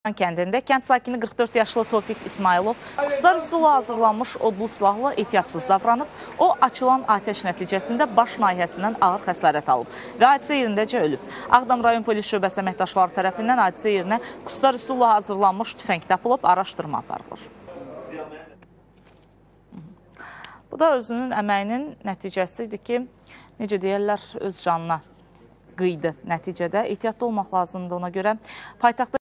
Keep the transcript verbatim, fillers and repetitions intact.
Kəndində kənd sakini qırx dörd yaşlı Tofiq İsmailov quslar üsulu hazırlanmış odlu silahla ehtiyatsız davranıb. O, açılan atəş nəticəsində baş nahiyəsindən ağır xəsarət alıb və hadisə yerindəcə ölüb. Ağdam rayon polis şöbəsi əməkdaşları tərəfindən hadisə yerinə quslar üsulu hazırlanmış tüfəng tapılıb, araşdırma aparılır. Bu da özünün əməyinin nəticəsidir ki, necə deyərlər, öz canına qıydı nəticədə. Ehtiyatlı olmaq lazımdır ona görə. Paytaxtda